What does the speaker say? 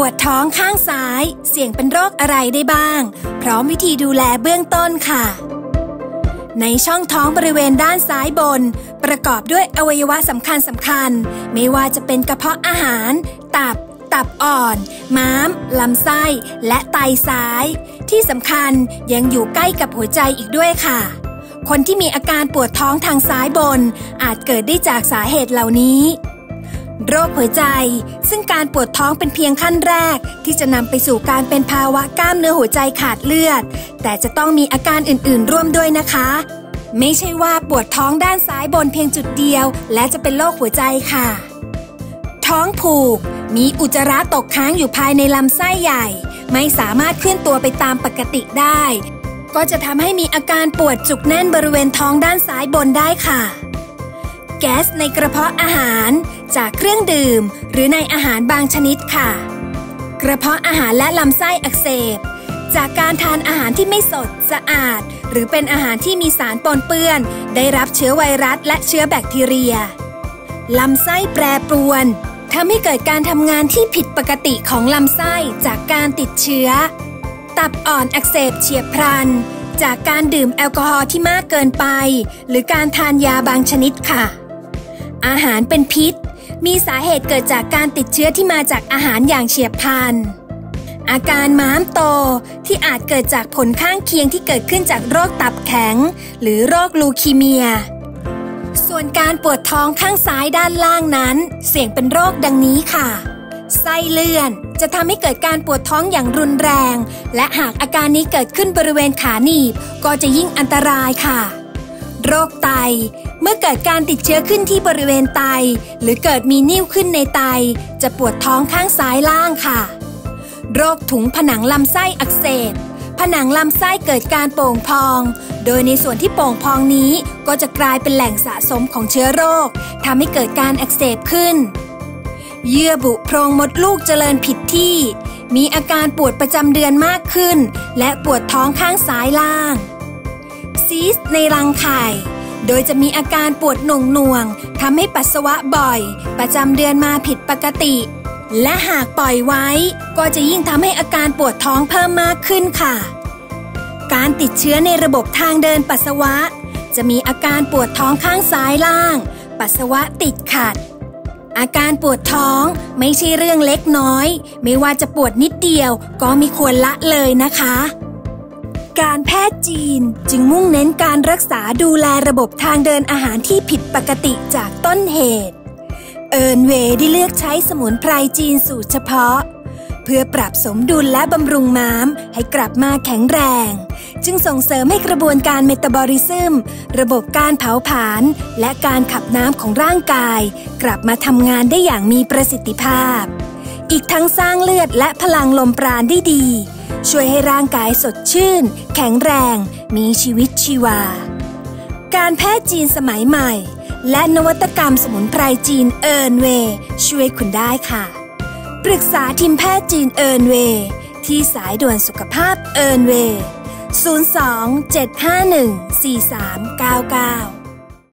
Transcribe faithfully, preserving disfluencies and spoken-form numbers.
วดท้องข้างซ้ายเสี่ยงเป็นโรคอะไรได้บ้างพร้อมวิธีดูแลเบื้องต้นค่ะในช่องท้องบริเวณด้านซ้ายบนประกอบด้วยอวัยวะสำคัญสำคัญไม่ว่าจะเป็นกระเพาะอาหารตับตับอ่อนม้ามลำไส้และไตซ้ายที่สำคัญยังอยู่ใกล้กับหัวใจอีกด้วยค่ะคนที่มีอาการปวดท้องทางซ้ายบนอาจเกิดได้จากสาเหตุเหล่านี้โรคหัวใจซึ่งการปวดท้องเป็นเพียงขั้นแรกที่จะนำไปสู่การเป็นภาวะกล้ามเนื้อหัวใจขาดเลือดแต่จะต้องมีอาการอื่นๆร่วมด้วยนะคะไม่ใช่ว่าปวดท้องด้านซ้ายบนเพียงจุดเดียวและจะเป็นโรคหัวใจค่ะท้องผูกมีอุจจาระตกค้างอยู่ภายในลำไส้ใหญ่ไม่สามารถเคลื่อนตัวไปตามปกติได้ก็จะทำให้มีอาการปวดจุกแน่นบริเวณท้องด้านซ้ายบนได้ค่ะแก๊สในกระเพาะอาหารจากเครื่องดื่มหรือในอาหารบางชนิดค่ะกระเพาะอาหารและลำไส้อักเสบจากการทานอาหารที่ไม่สดสะอาดหรือเป็นอาหารที่มีสารปนเปื้อนได้รับเชื้อไวรัสและเชื้อแบคทีเรียลำไส้แปรปรวนทำให้เกิดการทำงานที่ผิดปกติของลำไส้จากการติดเชื้อตับอ่อนอักเสบเฉียบพลันจากการดื่มแอลกอฮอล์ที่มากเกินไปหรือการทานยาบางชนิดค่ะอาหารเป็นพิษมีสาเหตุเกิดจากการติดเชื้อที่มาจากอาหารอย่างเฉียบพลันอาการม้ามโตที่อาจเกิดจากผลข้างเคียงที่เกิดขึ้นจากโรคตับแข็งหรือโรคลูคีเมียส่วนการปวดท้องข้างซ้ายด้านล่างนั้นเสี่ยงเป็นโรคดังนี้ค่ะไส้เลื่อนจะทำให้เกิดการปวดท้องอย่างรุนแรงและหากอาการนี้เกิดขึ้นบริเวณขาหนีบก็จะยิ่งอันตรายค่ะโรคไตเมื่อเกิดการติดเชื้อขึ้นที่บริเวณไตหรือเกิดมีนิ่วขึ้นในไตจะปวดท้องข้างซ้ายล่างค่ะโรคถุงผนังลำไส้อักเสบผนังลำไส้เกิดการโป่งพองโดยในส่วนที่โป่งพองนี้ก็จะกลายเป็นแหล่งสะสมของเชื้อโรคทำให้เกิดการอักเสบขึ้นเยื่อบุโพรงมดลูกเจริญผิดที่มีอาการปวดประจำเดือนมากขึ้นและปวดท้องข้างซ้ายล่างซีสต์ในรังไข่โดยจะมีอาการปวดหน่วงๆทำให้ปัสสาวะบ่อยประจำเดือนมาผิดปกติและหากปล่อยไว้ก็จะยิ่งทำให้อาการปวดท้องเพิ่มมากขึ้นค่ะการติดเชื้อในระบบทางเดินปัสสาวะจะมีอาการปวดท้องข้างซ้ายล่างปัสสาวะติดขัดอาการปวดท้องไม่ใช่เรื่องเล็กน้อยไม่ว่าจะปวดนิดเดียวก็ไม่ควรละเลยนะคะการแพทย์จีนจึงมุ่งเน้นการรักษาดูแลระบบทางเดินอาหารที่ผิดปกติจากต้นเหตุเอิร์นเวย์ได้เลือกใช้สมุนไพรจีนสูตรเฉพาะเพื่อปรับสมดุลและบำรุงม้ามให้กลับมาแข็งแรงจึงส่งเสริมให้กระบวนการเมตาบอลิซึมระบบการเผาผลาญและการขับน้ำของร่างกายกลับมาทำงานได้อย่างมีประสิทธิภาพอีกทั้งสร้างเลือดและพลังลมปราณได้ดีช่วยให้ร่างกายสดชื่นแข็งแรงมีชีวิตชีวาการแพทย์จีนสมัยใหม่และนวัตกรรมสมุนไพรจีนเอิร์นเวย์ช่วยคุณได้ค่ะปรึกษาทีมแพทย์จีนเอิร์นเวย์ที่สายด่วนสุขภาพเอิร์นเวย์ศูนย์ สอง เจ็ด ห้า หนึ่ง สี่ สาม เก้า เก้า